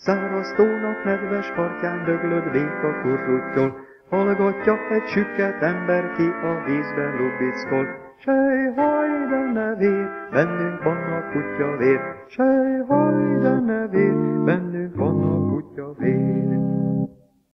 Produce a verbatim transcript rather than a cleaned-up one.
Száraz tónak nedves partján döglött béka kurruttyol, hallgatja egy sükket ember, ki a vízbe lubickol. Sej, haj, de ne vér, bennünk van a kutya vér. Sej, haj, de ne vér, bennünk van a kutya vér.